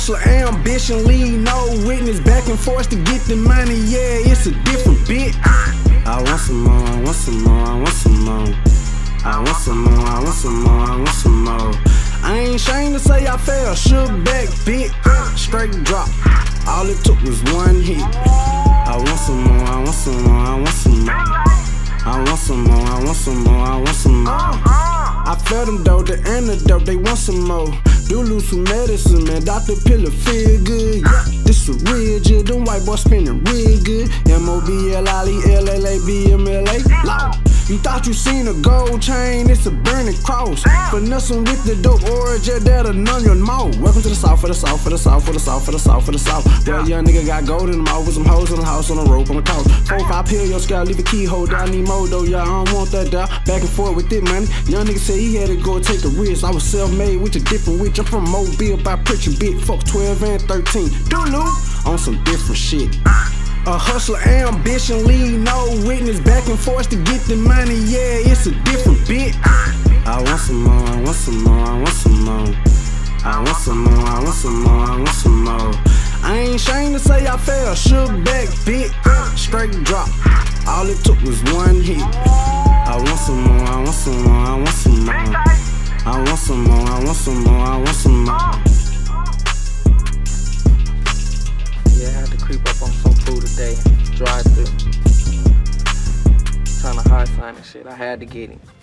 hustler, ambition, lean, no witness, back and forth to get the money, yeah, it's a different bit. I want some more, I want some more, I want some more. I want some more, I want some more, I want some more. I ain't ashamed to say I fell, shook back, bit, straight drop. All it took was one hit. I want some more, I want some more, I want some more. I want some more, I want some more, I want some more. I fed them though, the antidote, they want some more. Do lose some medicine, man, Dr. Pillar feel good. Yeah, this a real jig, them white boys spinning real good. M-O-B-L-I-E-L-L-A-B-M-L-A, loud. You thought you seen a gold chain, it's a burning cross. Finessing with the dope origin that'll numb your mouth. Welcome to the south, for the south, for the south, for the south, for the south, for the south. Well, young nigga got gold in the mouth with some hoes in the house on a rope on the couch. 4-5 peel your scalp, leave a keyhole down, need more though, yeah, I don't want that down. Back and forth with it, money. Young nigga said he had to go take a risk. I was self-made with a different witch. I'm from Mobile by Preacher Bit. Fuck 12 and 13. Doo-loo on some different shit. A hustler, ambition, lean, no witness, back and forth to get the money, yeah, it's a different bit. I want some more, I want some more, I want some more. I want some more, I want some more, I want some more. I ain't ashamed to say I fell, shook back, bit, straight drop. All it took was one hit. I want some more, I want some more, I want some more. I want some more, I want some more, I want some more. Yeah, I had to creep up on some food today. Drive through. Trying to hard sign and shit. I had to get him.